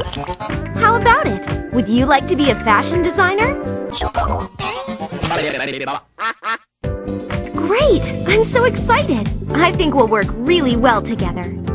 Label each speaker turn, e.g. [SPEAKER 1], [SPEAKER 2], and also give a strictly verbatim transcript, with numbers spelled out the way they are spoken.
[SPEAKER 1] How about it? Would you like to be a fashion designer? Great! I'm so excited! I think we'll work really well together.